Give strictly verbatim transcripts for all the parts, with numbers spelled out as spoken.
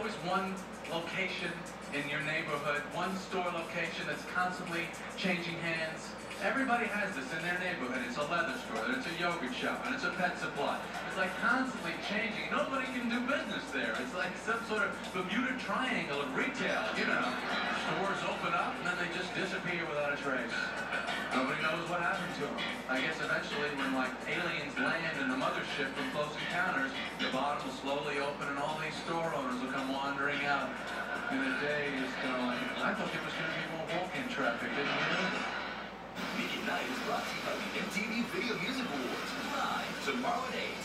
always one location in your neighborhood, one store location that's constantly changing hands. Everybody has this in their neighborhood. It's a leather store, and it's a yogurt shop, and it's a pet supply. It's like constantly changing. Nobody can do business there. It's like some sort of Bermuda Triangle of retail, you know. Stores open up, and then they just disappear without a trace. Nobody knows what happened to them. I guess eventually when, like, aliens land in the mothership from Close Encounters, the bottom will slowly open, and all these store owners will come wandering out. And the day is going. I thought there was going to be more walk-in traffic, didn't you? Mickey Night is brought to you by the M T V Video Music Awards, live tomorrow at eight.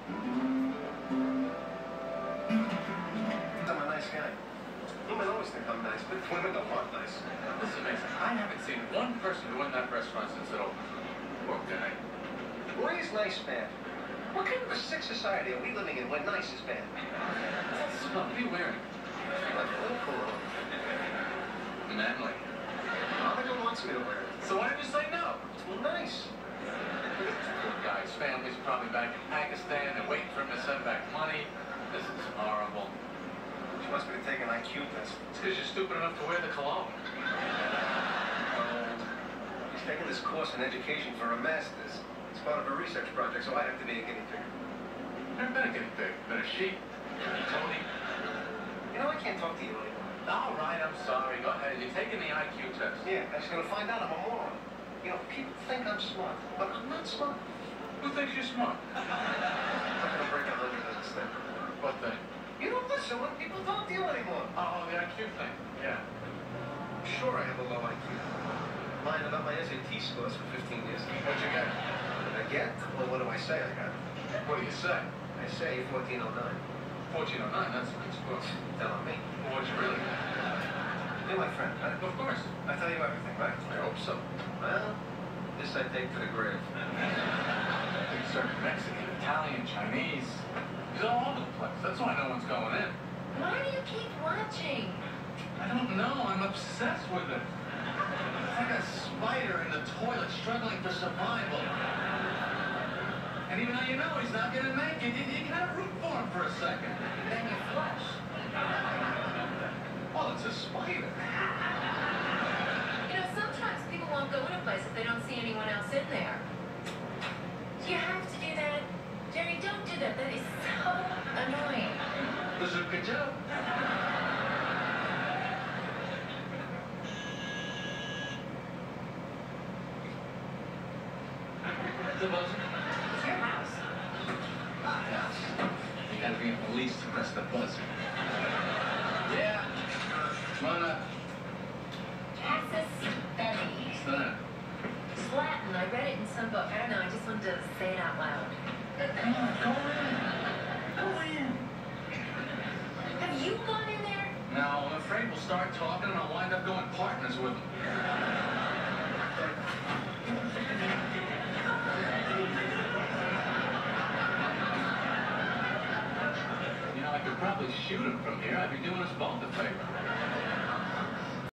I'm a nice guy. Women always think I'm nice, but women don't want nice. This is amazing. I haven't seen one person who went in that restaurant since it opened. Poor guy. Why is nice bad? What kind of a sick society are we living in when nice is bad? That's what are you wearing? Like a little cool. Manly. Monica wants me to wear it. So why did you say no? Well, nice. Poor guy's family's probably back in Pakistan and waiting for him to send back money. This is horrible. She wants me to take an I Q test. It's because you're stupid enough to wear the cologne. Oh. She's taking this course in education for a master's. It's part of a research project, so I have to be a guinea pig. Never been a guinea pig. Been a sheep. Tony. You know, I can't talk to you anymore. All right, I'm sorry. Go ahead. You're taking the I Q test. Yeah, I'm just going to find out I'm a moron. You know, people think I'm smart, but I'm not smart. Who thinks you're smart? I'm not going to break a hundred as a step. What thing? You don't listen when people talk to you anymore. Oh, the I Q thing. Yeah. Sure, I have a low I Q. Lying about my S A T scores for fifteen years. What'd you get? What did I get? Well, what do I say I got? What do you say? I say fourteen oh nine. fourteen oh nine, that's a good score. Telling me. Well, what'd you really get? You're my friend, right? Of course. I tell you everything, right? I hope so. Well, this I take to the grave. They serve Mexican, Italian, Chinese. He's all over the place. That's why no one's going in. Why do you keep watching? I don't know. I'm obsessed with it. It's like a spider in the toilet struggling for survival. And even though you know he's not going to make it, you, you kind of root for him for a second. Then you flush. Well, it's a spider. You know, sometimes people won't go in a place if they don't see anyone else in there. You have to do that. Jerry, don't do that. That is so annoying. Bazooka Joe. The buzzer. It's your house. My house. You gotta be in the police to press the buzzer. Yeah. Come on up. Casus belli. What's that? It's Latin. I read it in some book. I don't know. I just wanted to say it out loud. Come on, go in. Go in. Have you gone in there? No, I'm afraid we'll start talking and I'll wind up going partners with him. You know, I could probably shoot him from here. I'd be doing us both a favor.